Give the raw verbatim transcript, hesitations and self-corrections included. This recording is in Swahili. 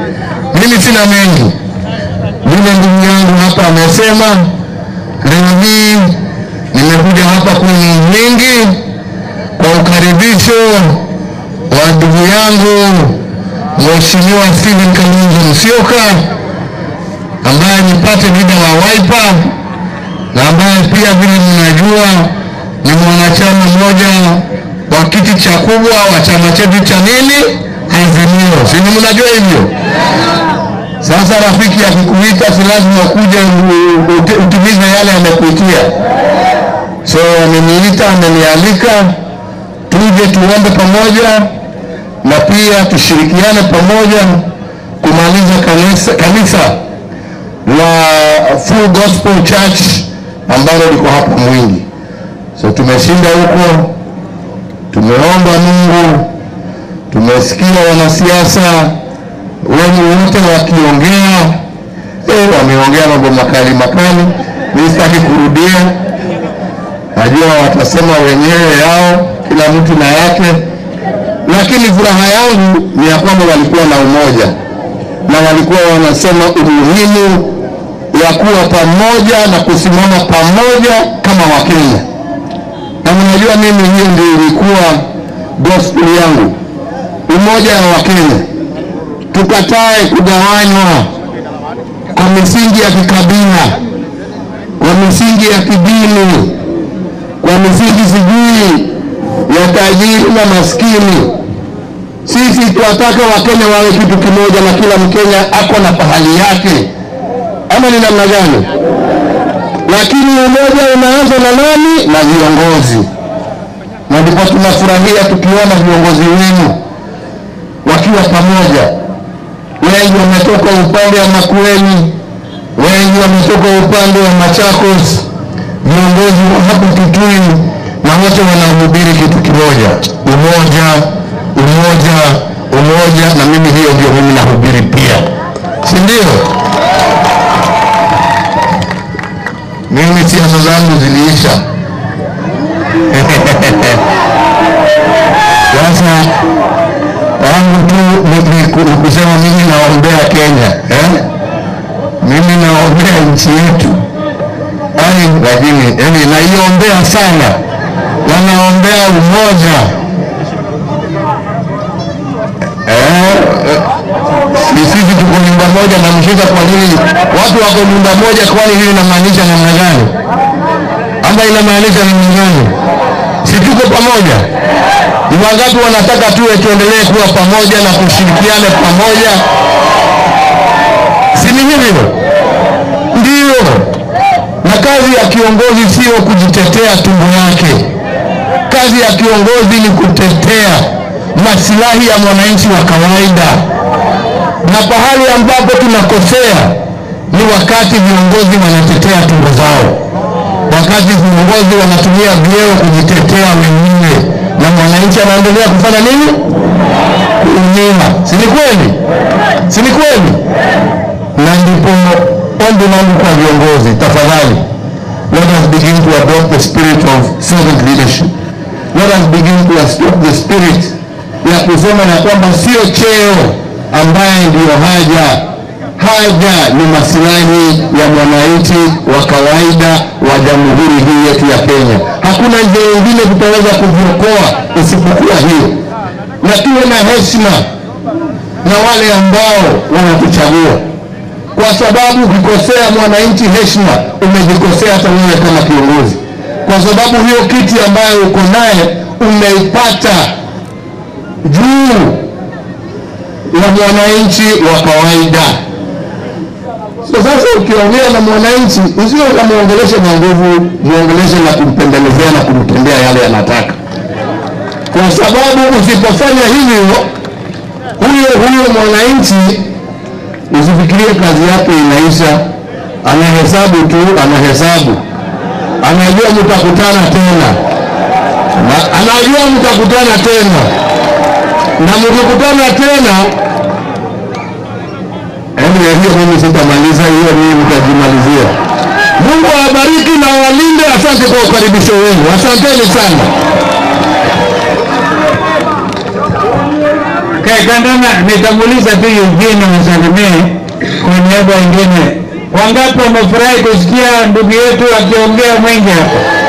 Mimi sina mengi. Yule ndugu yangu hapa amesema, leo hii nimekuja hapa kwenye nyingi kwa ukaribisho wa ndugu yangu Mheshimiwa Stephen Kalonzo Musyoka, ambaye ni party leader wa Wiper na ambaye pia vile mnajua ni mwanachama mmoja wa kiti cha kubwa wa chama chetu cha nini Azimio. Si mnajua hivyo? Sasa rafiki akikuita si lazima ukuje utimize yale amekuitia. So ameniita, amenialika tuje tuombe pamoja na pia tushirikiane pamoja kumaliza kanisa kanisa la Full Gospel Church ambalo liko hapa Mwingi. So tumeshinda huko, tumeomba Mungu, tumesikia wanasiasa wengi wote wakiongea, eh wameongea mambo makali makali, mimi sitaki kurudia. Najua watasema wenyewe yao, kila mtu na yake, lakini furaha yangu ni ya kwamba walikuwa na umoja na walikuwa wanasema umuhimu ya kuwa pamoja na kusimama pamoja kama Wakenya. Na mnajua mimi hiyo ndio ilikuwa gospel yangu, umoja wa Wakenya. Tukatae kugawanywa kwa misingi ya kikabila, kwa misingi ya kidini, kwa misingi sijui ya tajiri na maskini. Sisi tunataka Wakenya wawe kitu kimoja na kila Mkenya ako na pahali yake. Ama ni namna gani? Lakini umoja unaanza na nani? Na viongozi. Na ndipo tunafurahia tukiona viongozi wenu wakiwa pamoja. Wengi wametoka upande wa Makueni, wengi wametoka upande wa Machakos, viongozi wa hapo Kitui, na wote wanahubiri kitu kimoja, umoja, umoja, umoja. Na mimi hiyo ndio mimi nahubiri pia, si ndio? Mimi siasa zangu ziliisha. Sasa wangu tu ni kusema mimi naombea Kenya, eh? Mimi naombea nchi yetu. Ai, lakini yani naiombea sana. Na naombea umoja. Eh, sisi tuko nyumba moja na mshika. Kwa nini watu wako nyumba moja? Kwani hili inamaanisha namna gani? Ama inamaanisha namna gani? Si tuko pamoja? Ni wangapi wanataka tuwe tuendelee kuwa pamoja na kushirikiana pamoja? Si ni hivyo? Ndio. Na kazi ya kiongozi sio kujitetea tumbo yake. Kazi ya kiongozi ni kutetea maslahi ya mwananchi wa kawaida. Na pahali ambapo tunakosea ni wakati viongozi wanatetea tumbo zao, wakati viongozi wanatumia vyeo kujitetea wenyewe, na mwananchi anaendelea kufanya nini? Kunyima. Si ni kweli? Si ni kweli? Na ndipo ombi langu kwa viongozi, tafadhali, let us begin to adopt the spirit of servant leadership. Let us begin to adopt the spirit ya kusema na kwamba sio cheo ambaye ndio haja. Haja ni maslahi ya mwananchi wa kawaida wa jamhuri hii yetu ya Kenya. Hakuna njia nyingine tutaweza kuviokoa isipokuwa hiyo. Na tuwe na heshima na wale ambao wanatuchagua, kwa sababu ukikosea mwananchi heshima, umejikosea hata wewe kama kiongozi, kwa sababu hiyo kiti ambayo uko naye umeipata juu ya mwananchi wa kawaida. So sasa ukiongea na mwananchi, usio kumuongelesha na nguvu, muongeleshe na kumpendelezea na kumtendea yale anataka. Kwa sababu usipofanya hivyo, huyo huyo mwananchi usifikirie kazi yake inaisha. Anahesabu tu, anahesabu. Anajua mtakutana tena. Na anajua mtakutana tena. Na mkikutana tena, Hebu ya hiyo mimi sitamaliza, hiyo mimi mtajimalizia. Mungu awabariki na walinde. Asante kwa ukaribisho wenu. Asanteni sana. kandana nitamuuliza tu Eugene msalimie kwa niaba wengine. Wangapi wamefurahi kusikia ndugu yetu akiongea mwingi hapa?